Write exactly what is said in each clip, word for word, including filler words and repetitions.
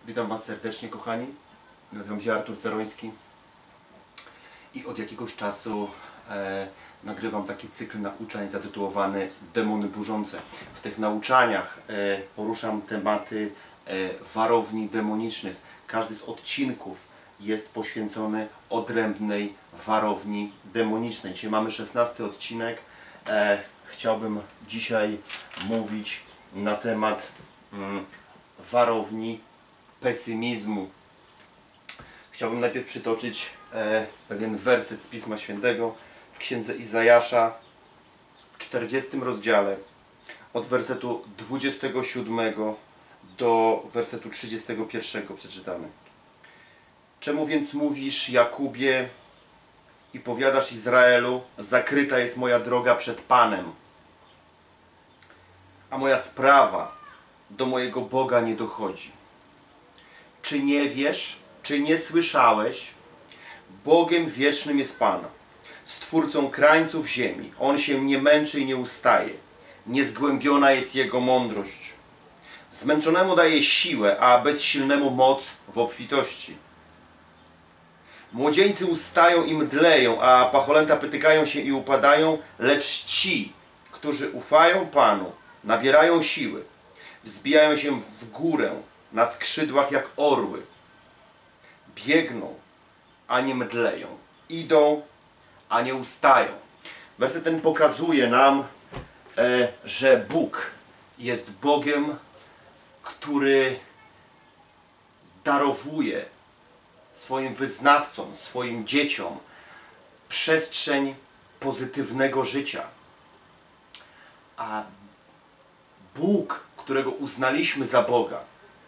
Witam Was serdecznie, kochani. Nazywam się Artur Ceroński i od jakiegoś czasu e, nagrywam taki cykl nauczań zatytułowany Demony burzące. W tych nauczaniach e, poruszam tematy e, warowni demonicznych. Każdy z odcinków jest poświęcony odrębnej warowni demonicznej. Dzisiaj mamy szesnasty odcinek. E, chciałbym dzisiaj mówić na temat mm, warowni pesymizmu. Chciałbym najpierw przytoczyć e, pewien werset z Pisma Świętego w Księdze Izajasza w czterdziestym rozdziale od wersetu dwudziestego siódmego do wersetu trzydziestego pierwszego przeczytamy. Czemu więc mówisz, Jakubie, i powiadasz Izraelu, zakryta jest moja droga przed Panem, a moja sprawa do mojego Boga nie dochodzi. Czy nie wiesz, czy nie słyszałeś? Bogiem wiecznym jest Pan, Stwórcą krańców ziemi. On się nie męczy i nie ustaje. Niezgłębiona jest Jego mądrość. Zmęczonemu daje siłę, a bezsilnemu moc w obfitości. Młodzieńcy ustają i mdleją, a pacholęta pytykają się i upadają, lecz ci, którzy ufają Panu, nabierają siły, wzbijają się w górę na skrzydłach jak orły. Biegną, a nie mdleją. Idą, a nie ustają. Werset ten pokazuje nam, e, że Bóg jest Bogiem, który darowuje swoim wyznawcom, swoim dzieciom przestrzeń pozytywnego życia. A Bóg, którego uznaliśmy za Boga,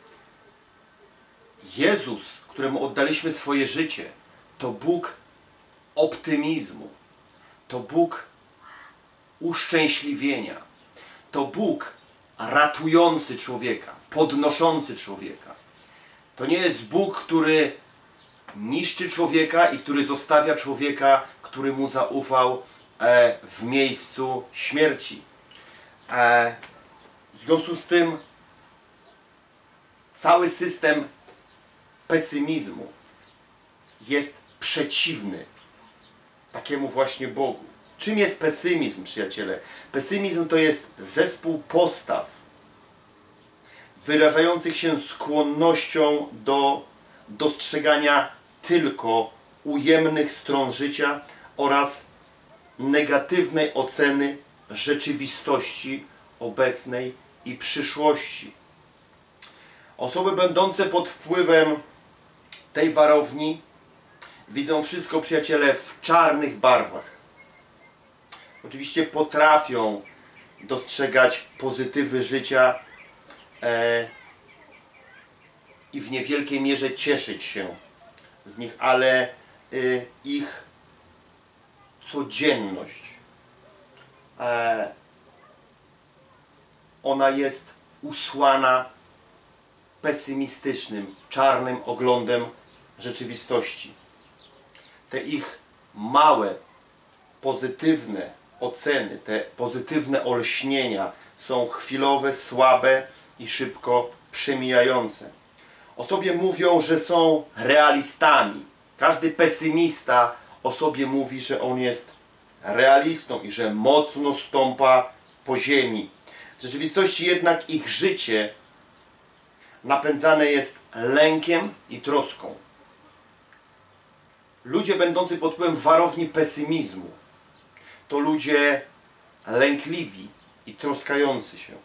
Jezus, któremu oddaliśmy swoje życie, to Bóg optymizmu, to Bóg uszczęśliwienia, to Bóg ratujący człowieka, podnoszący człowieka. To nie jest Bóg, który niszczy człowieka i który zostawia człowieka, który mu zaufał e, w miejscu śmierci. E, w związku z tym cały system pesymizmu jest przeciwny takiemu właśnie Bogu. Czym jest pesymizm, przyjaciele? Pesymizm to jest zespół postaw wyrażających się skłonnością do dostrzegania tylko ujemnych stron życia oraz negatywnej oceny rzeczywistości obecnej i przyszłości. Osoby będące pod wpływem tej warowni widzą wszystko, przyjaciele, w czarnych barwach. Oczywiście potrafią dostrzegać pozytywy życia e, i w niewielkiej mierze cieszyć się z nich, ale y, ich codzienność, e, ona jest usłana pesymistycznym, czarnym oglądem rzeczywistości. Te ich małe, pozytywne oceny, te pozytywne olśnienia są chwilowe, słabe i szybko przemijające. O sobie mówią, że są realistami. Każdy pesymista o sobie mówi, że on jest realistą i że mocno stąpa po ziemi. W rzeczywistości jednak ich życie napędzane jest lękiem i troską. Ludzie będący pod wpływem warowni pesymizmu to ludzie lękliwi i troskający się.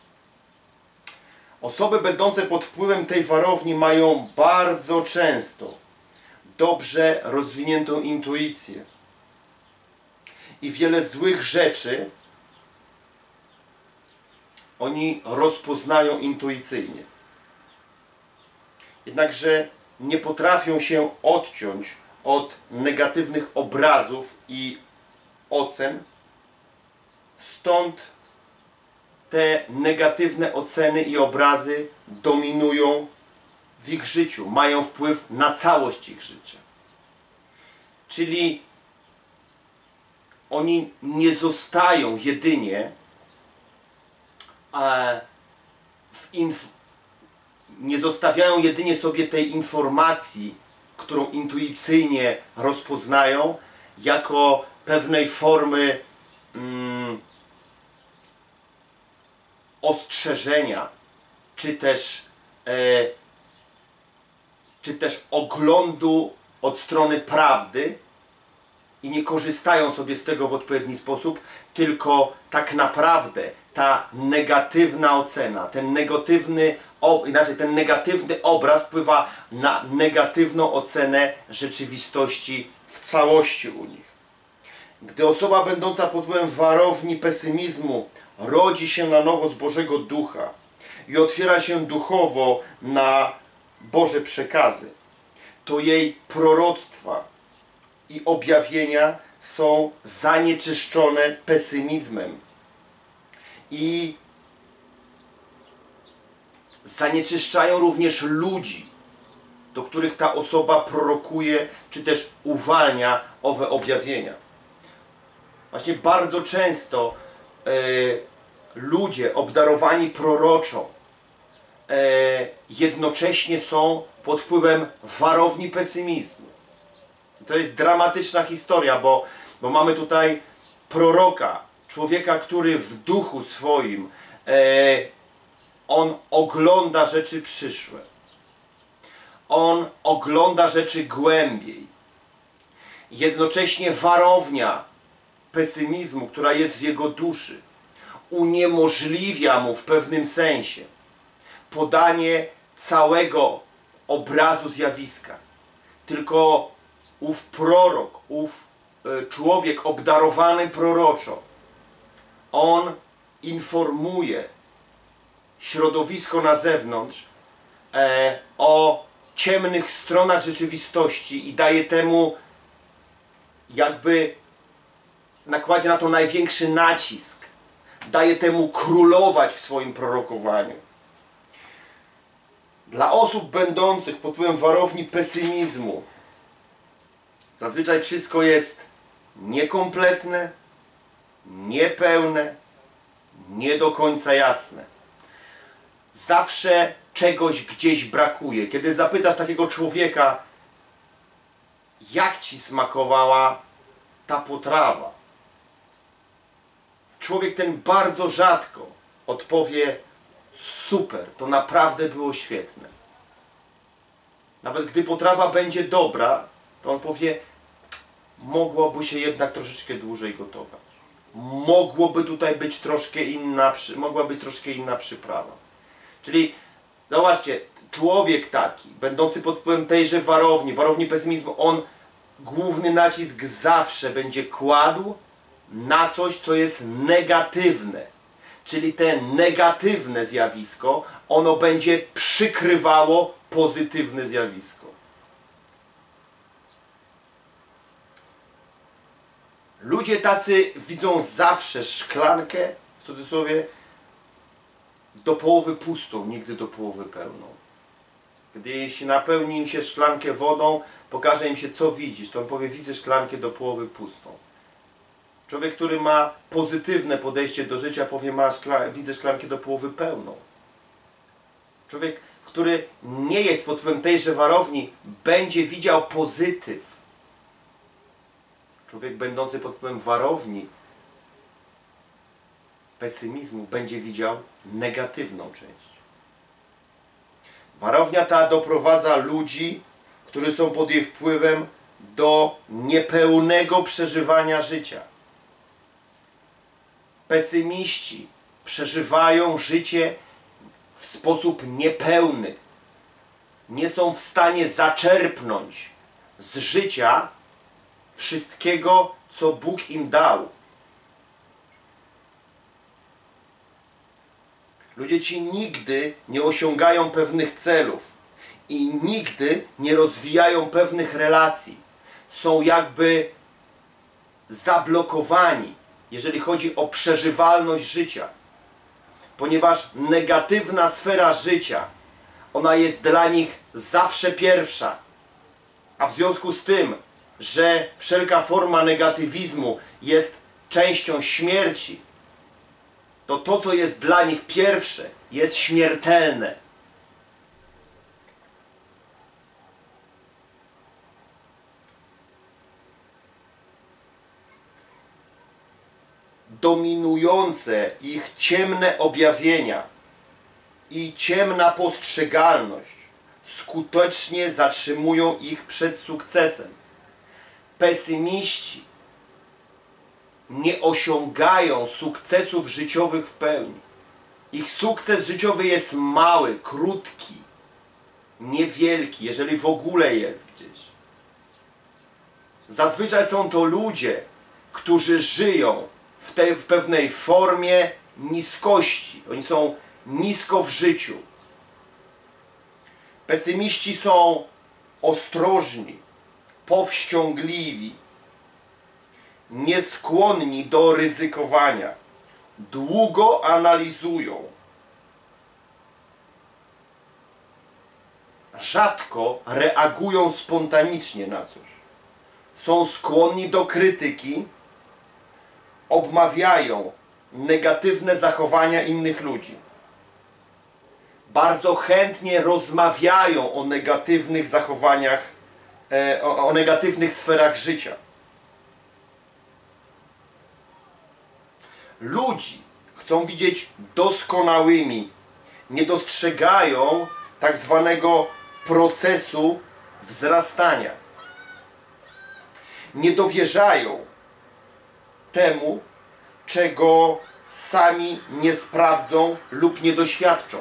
Osoby będące pod wpływem tej warowni mają bardzo często dobrze rozwiniętą intuicję i wiele złych rzeczy oni rozpoznają intuicyjnie. Jednakże nie potrafią się odciąć od negatywnych obrazów i ocen, stąd te negatywne oceny i obrazy dominują w ich życiu, mają wpływ na całość ich życia. Czyli oni nie zostają jedynie w inf nie zostawiają jedynie sobie tej informacji, którą intuicyjnie rozpoznają, jako pewnej formy mm, ostrzeżenia, czy też, e, czy też oglądu od strony prawdy i nie korzystają sobie z tego w odpowiedni sposób, tylko tak naprawdę ta negatywna ocena, ten negatywny, o, inaczej ten negatywny obraz wpływa na negatywną ocenę rzeczywistości w całości u nich. Gdy osoba będąca pod wpływem warowni pesymizmu rodzi się na nowo z Bożego Ducha i otwiera się duchowo na Boże przekazy, to jej proroctwa i objawienia są zanieczyszczone pesymizmem i zanieczyszczają również ludzi, do których ta osoba prorokuje, czy też uwalnia owe objawienia. Właśnie bardzo często e, ludzie obdarowani proroczo e, jednocześnie są pod wpływem warowni pesymizmu. To jest dramatyczna historia, bo, bo mamy tutaj proroka, człowieka, który w duchu swoim e, on ogląda rzeczy przyszłe. On ogląda rzeczy głębiej. Jednocześnie warownia pesymizmu, która jest w jego duszy, uniemożliwia mu w pewnym sensie podanie całego obrazu zjawiska. Tylko ów prorok, ów y, człowiek obdarowany proroczo, on informuje środowisko na zewnątrz e, o ciemnych stronach rzeczywistości i daje temu, jakby nakładzie na to największy nacisk, daje temu królować w swoim prorokowaniu. Dla osób będących pod wpływem warowni pesymizmu zazwyczaj wszystko jest niekompletne, niepełne, nie do końca jasne. Zawsze czegoś gdzieś brakuje. Kiedy zapytasz takiego człowieka, jak ci smakowała ta potrawa, człowiek ten bardzo rzadko odpowie: super, to naprawdę było świetne. Nawet gdy potrawa będzie dobra, to on powie: mogłoby się jednak troszeczkę dłużej gotować. Mogłoby tutaj być troszkę inna, mogła być troszkę inna przyprawa. Czyli zobaczcie, człowiek taki, będący pod wpływem tejże warowni, warowni pesymizmu, on główny nacisk zawsze będzie kładł na coś, co jest negatywne. Czyli te negatywne zjawisko, ono będzie przykrywało pozytywne zjawisko. Ludzie tacy widzą zawsze szklankę, w cudzysłowie, do połowy pustą, nigdy do połowy pełną. Gdy jeśli napełni im się szklankę wodą, pokaże im się, co widzisz, to on powie: widzę szklankę do połowy pustą. Człowiek, który ma pozytywne podejście do życia, powie: ma szkla widzę szklankę do połowy pełną. Człowiek, który nie jest pod wpływem tejże warowni, będzie widział pozytyw. Człowiek będący pod wpływem warowni pesymizmu będzie widział negatywną część. Warownia ta doprowadza ludzi, którzy są pod jej wpływem, do niepełnego przeżywania życia. Pesymiści przeżywają życie w sposób niepełny. Nie są w stanie zaczerpnąć z życia wszystkiego, co Bóg im dał. Ludzie ci nigdy nie osiągają pewnych celów i nigdy nie rozwijają pewnych relacji. Są jakby zablokowani, jeżeli chodzi o przeżywalność życia. Ponieważ negatywna sfera życia, ona jest dla nich zawsze pierwsza. A w związku z tym, że wszelka forma negatywizmu jest częścią śmierci, to to, co jest dla nich pierwsze, jest śmiertelne. dominujące ich ciemne objawienia i ciemna postrzegalność skutecznie zatrzymują ich przed sukcesem. Pesymiści nie osiągają sukcesów życiowych w pełni. Ich sukces życiowy jest mały, krótki, niewielki, jeżeli w ogóle jest gdzieś. Zazwyczaj są to ludzie, którzy żyją w, tej, w pewnej formie niskości. Oni są nisko w życiu. Pesymiści są ostrożni, powściągliwi, nieskłonni do ryzykowania, długo analizują, rzadko reagują spontanicznie na coś, są skłonni do krytyki, obmawiają negatywne zachowania innych ludzi, bardzo chętnie rozmawiają o negatywnych zachowaniach, o, o negatywnych sferach życia. Ludzi chcą widzieć doskonałymi, nie dostrzegają tak zwanego procesu wzrastania. Nie dowierzają temu, czego sami nie sprawdzą lub nie doświadczą.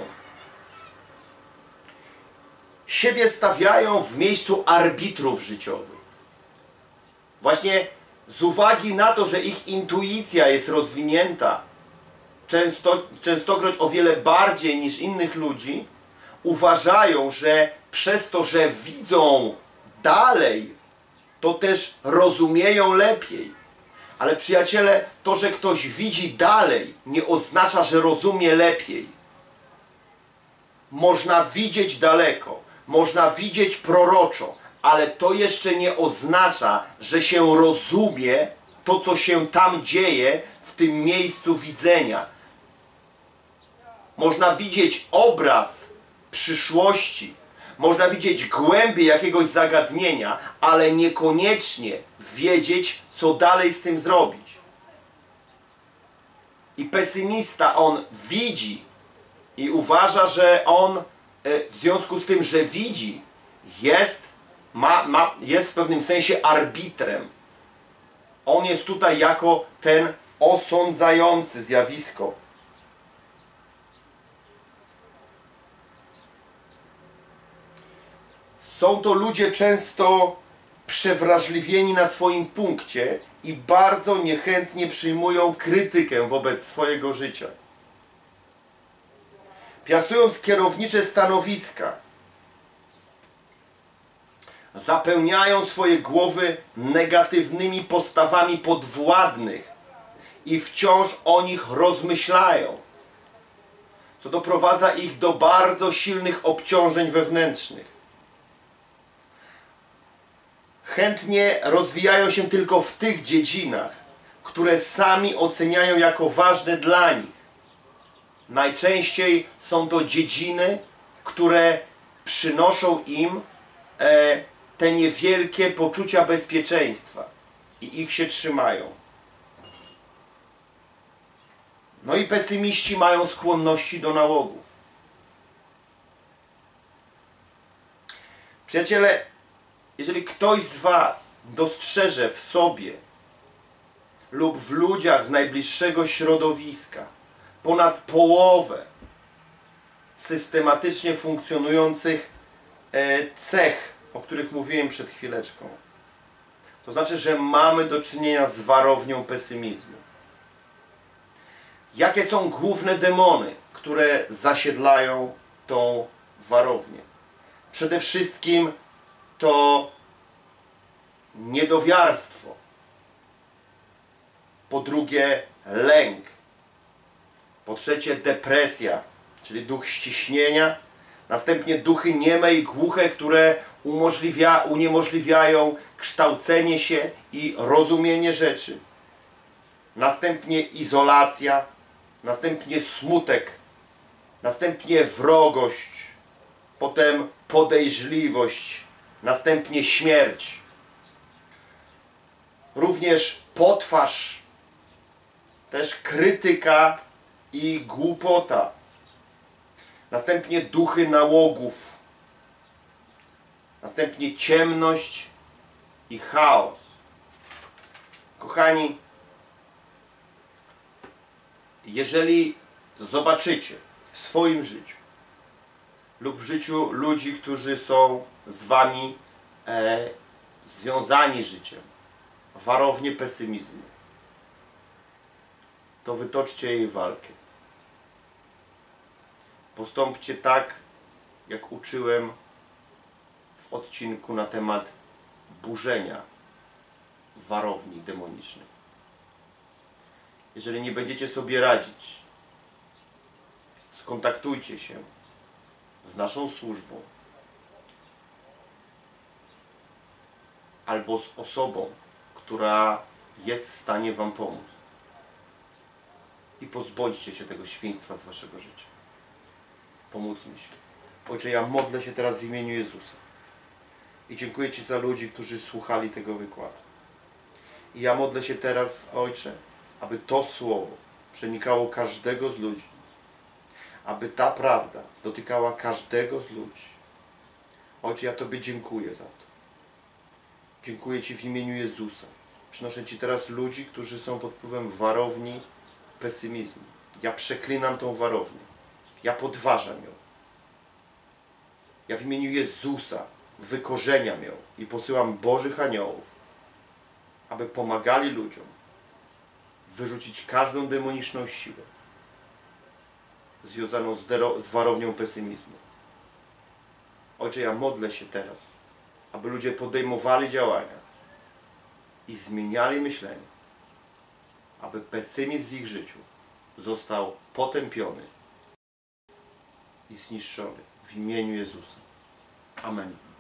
Siebie stawiają w miejscu arbitrów życiowych. Właśnie z uwagi na to, że ich intuicja jest rozwinięta, często, częstokroć o wiele bardziej niż innych ludzi, uważają, że przez to, że widzą dalej, to też rozumieją lepiej. Ale przyjaciele, to, że ktoś widzi dalej, nie oznacza, że rozumie lepiej. Można widzieć daleko, można widzieć proroczo, ale to jeszcze nie oznacza, że się rozumie to, co się tam dzieje w tym miejscu widzenia. Można widzieć obraz przyszłości, można widzieć głębię jakiegoś zagadnienia, ale niekoniecznie wiedzieć, co dalej z tym zrobić. I pesymista, on widzi i uważa, że on w związku z tym, że widzi, jest, ma, ma, jest w pewnym sensie arbitrem. On jest tutaj jako ten osądzający zjawisko. Są to ludzie często przewrażliwieni na swoim punkcie i bardzo niechętnie przyjmują krytykę wobec swojego życia. Piastując kierownicze stanowiska, zapełniają swoje głowy negatywnymi postawami podwładnych i wciąż o nich rozmyślają, co doprowadza ich do bardzo silnych obciążeń wewnętrznych. Chętnie rozwijają się tylko w tych dziedzinach, które sami oceniają jako ważne dla nich. Najczęściej są to dziedziny, które przynoszą im e, te niewielkie poczucia bezpieczeństwa i ich się trzymają. No i pesymiści mają skłonności do nałogów. Przyjaciele, jeżeli ktoś z Was dostrzeże w sobie lub w ludziach z najbliższego środowiska ponad połowę systematycznie funkcjonujących e, cech, o których mówiłem przed chwileczką, to znaczy, że mamy do czynienia z warownią pesymizmu. Jakie są główne demony, które zasiedlają tą warownię? Przede wszystkim to niedowiarstwo. Po drugie lęk. Po trzecie depresja, czyli duch ściśnienia. Następnie duchy nieme i głuche, które umożliwia, uniemożliwiają kształcenie się i rozumienie rzeczy. Następnie izolacja. Następnie smutek. Następnie wrogość. Potem podejrzliwość. Następnie śmierć. Również potwarz też krytyka i głupota. Następnie duchy nałogów. Następnie ciemność i chaos. Kochani, jeżeli zobaczycie w swoim życiu lub w życiu ludzi, którzy są z wami e, związani życiem, warownię pesymizmu, to wytoczcie jej walkę. Postąpcie tak, jak uczyłem w odcinku na temat burzenia warowni demonicznych. Jeżeli nie będziecie sobie radzić, skontaktujcie się z naszą służbą albo z osobą, która jest w stanie wam pomóc. I pozbądźcie się tego świństwa z waszego życia. Pomódlmy się. Ojcze, ja modlę się teraz w imieniu Jezusa. I dziękuję Ci za ludzi, którzy słuchali tego wykładu. I ja modlę się teraz, Ojcze, aby to słowo przenikało każdego z ludzi. Aby ta prawda dotykała każdego z ludzi. Ojcze, ja Tobie dziękuję za to. Dziękuję Ci w imieniu Jezusa. Przynoszę Ci teraz ludzi, którzy są pod wpływem warowni pesymizmu. Ja przeklinam tą warownię. Ja podważam ją. Ja w imieniu Jezusa wykorzeniam ją i posyłam Bożych aniołów, aby pomagali ludziom wyrzucić każdą demoniczną siłę związaną z, z warownią pesymizmu. Ojcze, ja modlę się teraz, aby ludzie podejmowali działania i zmieniali myślenie, aby pesymizm w ich życiu został potępiony i zniszczony w imieniu Jezusa. Amen.